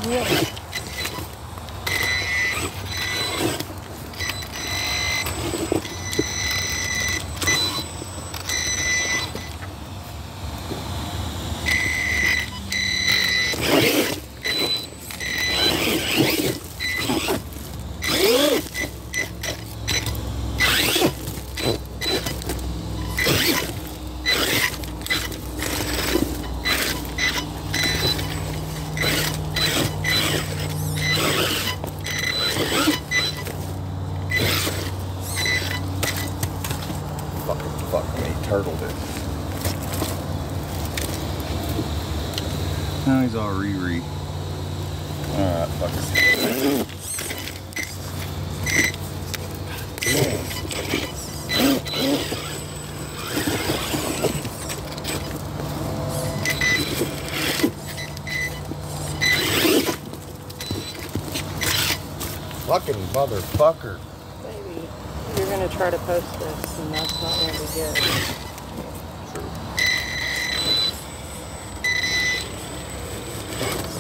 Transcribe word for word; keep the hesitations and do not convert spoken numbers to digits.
Yeah. Now he's all re-re. Alright, fuck it. Fucking motherfucker. Baby, you're gonna try to post this and that's not gonna be good. True.